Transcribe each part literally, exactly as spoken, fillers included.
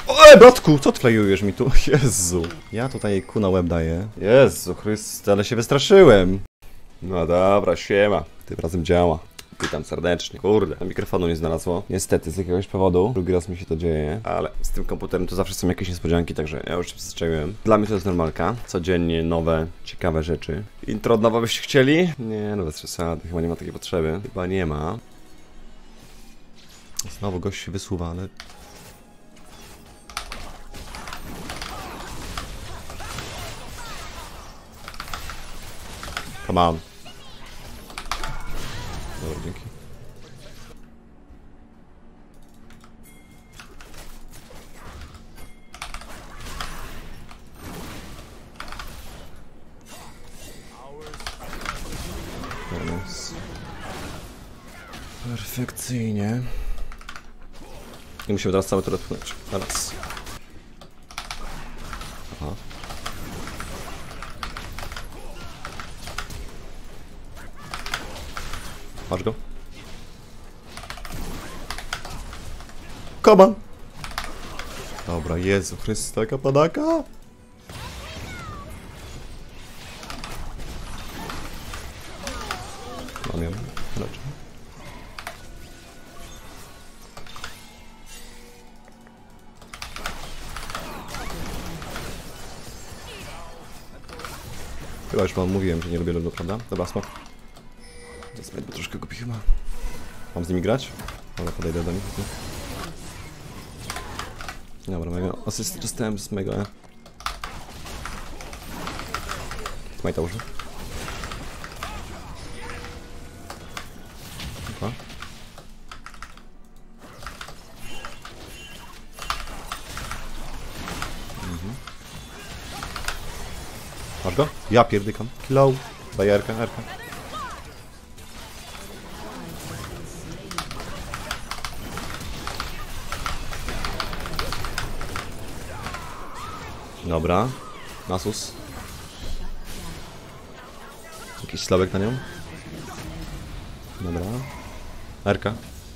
Oj, bratku, co klejujesz mi tu? Jezu. Ja tutaj ku na łeb daję. Jezu Chryste, ale się wystraszyłem. No dobra, siema. Tym razem działa. Witam serdecznie. Kurde, mikrofonu nie znalazło. Niestety, z jakiegoś powodu. Drugi raz mi się to dzieje. Ale z tym komputerem to zawsze są jakieś niespodzianki, także ja już się przyzwyczaiłem. Dla mnie to jest normalka. Codziennie nowe, ciekawe rzeczy. Intro od nowa byście chcieli? Nie, no bez przesady. Chyba nie ma takiej potrzeby. Chyba nie ma. Znowu gość się wysuwa, ale... Come on. Dobra, dzięki. Yes. Perfekcyjnie. I musimy teraz cały to odpłynąć. Teraz. Aha. Masz go? Come on! Dobra, Jezu Chryste, kapadaka! Mam ją, lecz. Chyba już wam mówiłem, że nie lubię lodu, prawda? Dobra, smok. Zasmać, bo troszkę głupi chyba. Mam z nimi grać? Dobra, podejdę do nich. Dobra, mega asysty dostałem z mega. Majta użył. Opa. Mhm. Masz go? Ja pierdykam. Kill. Bajerka, erka. Dobra, Nasus. Jakiś slabek na nią. Dobra. Erka.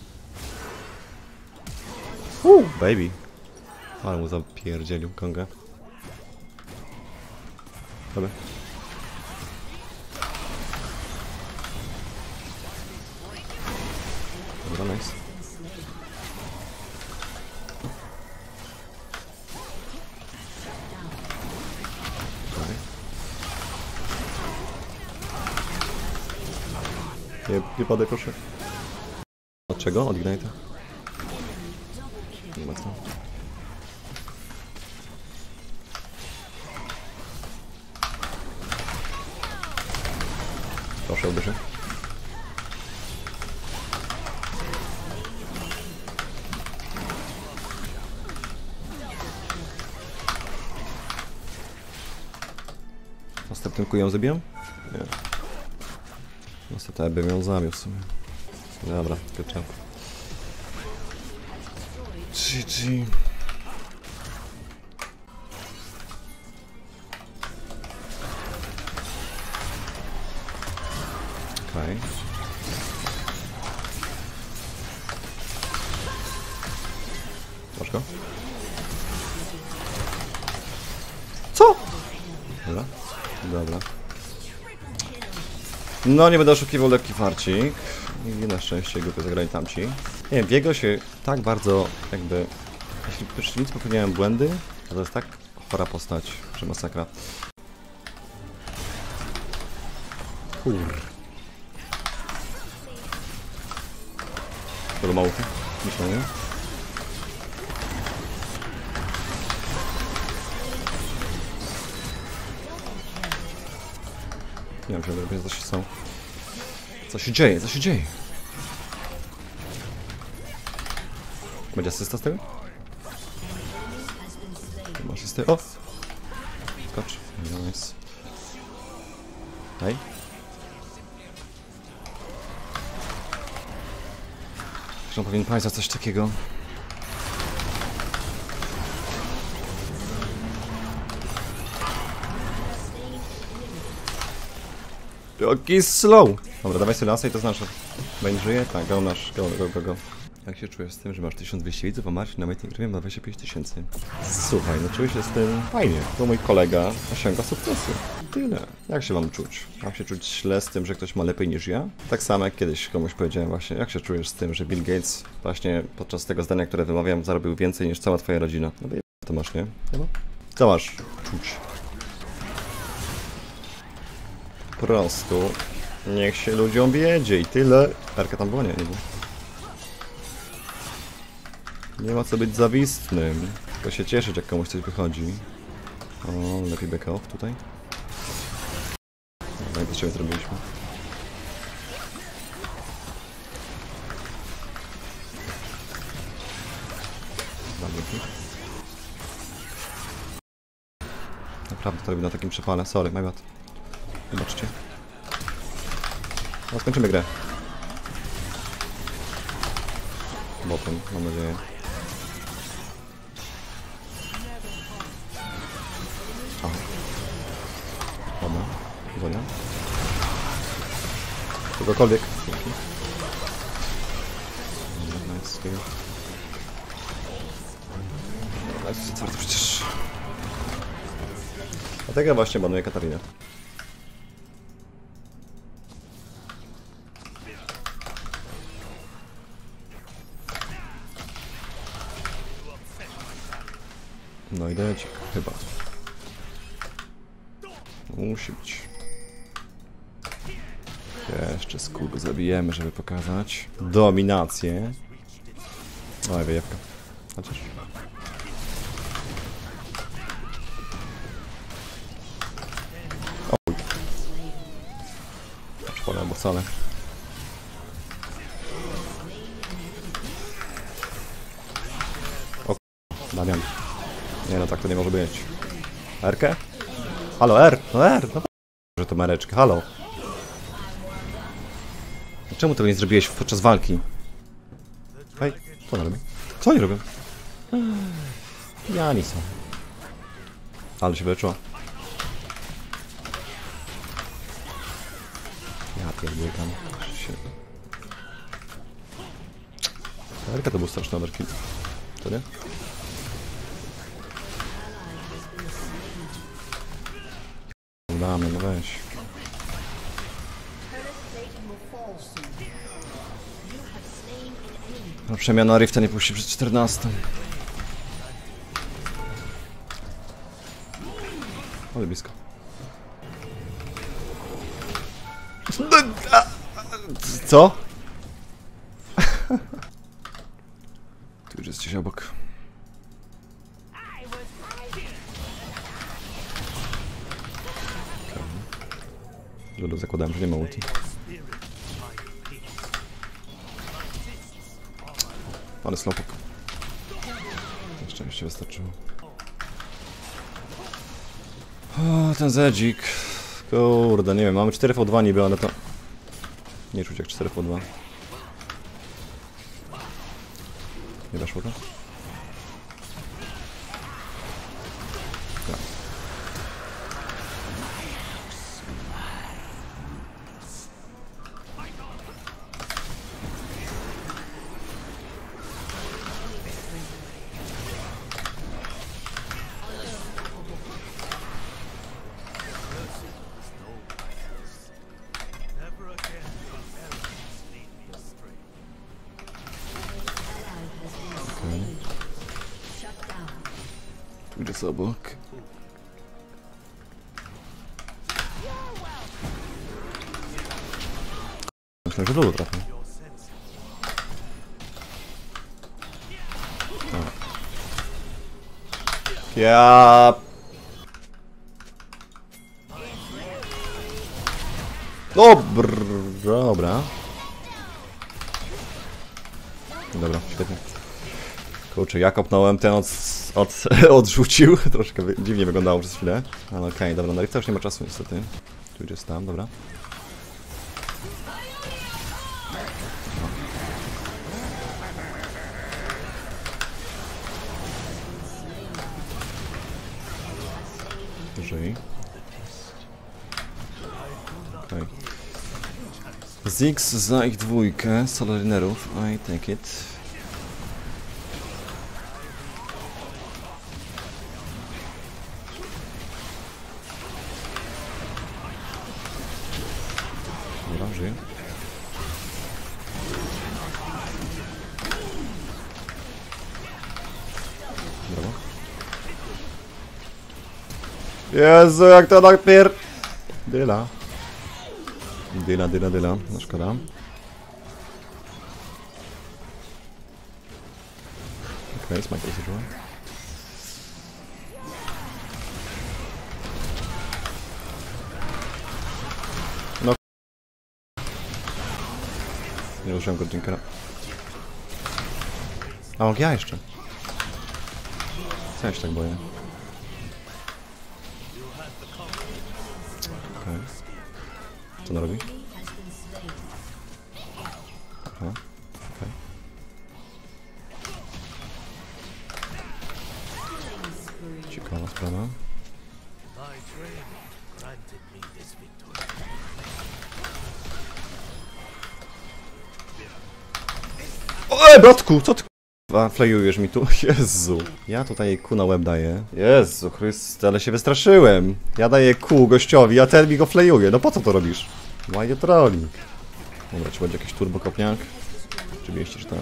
Uuu, baby. Ale mu zapierdzielił Konga. Dobra. Dobra, nice. Nie, nie padaj proszę. Od czego? Od Ignite'a? Nie ma co. Proszę, obierzę. Następnym kują zabijam? Nie. Niestety bym ją zabił w sumie. Dobra, good. G G. Okej. Okay. Masz go? Co? Dobra. Dobra. No nie będę oszukiwał, lekki farcik. I na szczęście grupy zagrali tamci. Nie wiem, w jego się tak bardzo jakby... Jeśli przy nic popełniałem błędy, to jest tak chora postać, że masakra. Kur... Tego małki? Myślę, nie? Nie wiem, że co się są. Co się dzieje? Co się dzieje? Będzie asysta z tego? Ma asystę. O! Skocz. Nice. Hej. Zresztą powinien pamiętać za coś takiego. Jaki slow! Dobra, dawaj sobie lasa i to znaczy. Bane żyje? Tak, go nasz, go, go, go, go. Jak się czujesz z tym, że masz tysiąc dwieście widzów, a Marcin na Mating Review ma dwadzieścia pięć tysięcy? Słuchaj, no czuję się z tym fajnie. To mój kolega osiąga sukcesy. Tyle. Jak się mam czuć? Mam się czuć źle z tym, że ktoś ma lepiej niż ja? Tak samo jak kiedyś komuś powiedziałem właśnie, jak się czujesz z tym, że Bill Gates właśnie podczas tego zdania, które wymawiam, zarobił więcej niż cała twoja rodzina. No bo to masz, nie? Chyba? Co masz czuć? Po prostu niech się ludziom wiedzie i tyle. Arka tam była? Nie, nie było. Nie ma co być zawistnym. Tylko się cieszyć, jak komuś coś wychodzi. O, lepiej back off tutaj. No i to ciebie zrobiliśmy. Naprawdę to robię na takim przepale. Sorry, my bad. Wybaczcie. No, skończymy grę. Botem, mam nadzieję. A. Dobra, Zonia. Kogokolwiek. Dzięki. Nice skill. Nice, co to przecież. Dlatego ja właśnie banuję Katarinę. No i decik, chyba. Musi być. Jeszcze skórę zabijemy, żeby pokazać dominację. Oj, wyjebka. Chociaż. O. Przypomnę, albo wcale. O, Damian. Nie no, tak to nie może być. R-kę? Halo, R! No R! No że to mareczkę, halo. Czemu tego nie zrobiłeś podczas walki? Hej, co oni robią? Co oni robią? Ja nie są. Ale się wyleczyła. Ja pierdykam. R-ka to był straszny overkill. To nie? Damy, no weź. No przemiana Rifta nie puści przed czternastą. Ale blisko. Co? Tu już jesteś obok. Żelu zakładałem, że nie ma ulti. Ale slowpoke. Na szczęście wystarczyło. O, ten zedzik. Kurde, nie wiem, mamy cztery V dwa niby, ale to... Nie czuć jak cztery V dwa. Nie weszło to? Tak. Tu jest obok. Myślę, że Lulu trafił. Ja. Dobra, dobra. Dobra, świetnie. Kurczę, ja kopnąłem, ten od, od, odrzucił. Troszkę wy, dziwnie wyglądało przez chwilę. Ale okej, okay, dobra, na Rifta już nie ma czasu niestety. Tu jest tam, dobra. Wyżej. Okej. Okay. Ziggs za ich dwójkę, solarinerów, I take it. żyje. Brawo. Jezu, jak to napier... Dyla. Dyla, dyla, dyla. No szkoda. Okej, okay, smajka użyła. No. Nie użyłem go Jinkera. A mogę ja jeszcze? Co ja się tak boję? Okej. Okay. Co ona robi? Aha. Okay. Ciekawa sprawa. Oj, bratku, co ty k***a flejujesz mi tu? Jezu. Ja tutaj Q na łeb daję. Jezu Chryste, ale się wystraszyłem. Ja daję Q gościowi, a ten mi go flejuje. No po co to robisz? Why you trolling? Dobra, czy będzie jakiś turbokopniak? Oczywiście, że tak.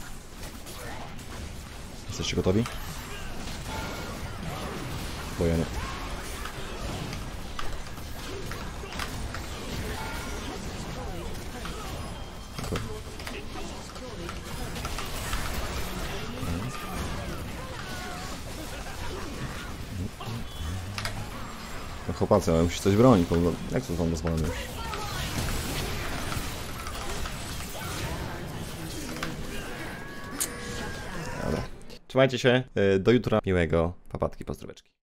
Jesteście gotowi? Bo ja nie. Okay. No chłopacy, ale musi coś bronić, bo jak to wam rozmawiamy już? Dobra. Trzymajcie się, do jutra, miłego, papatki, pozdroweczki.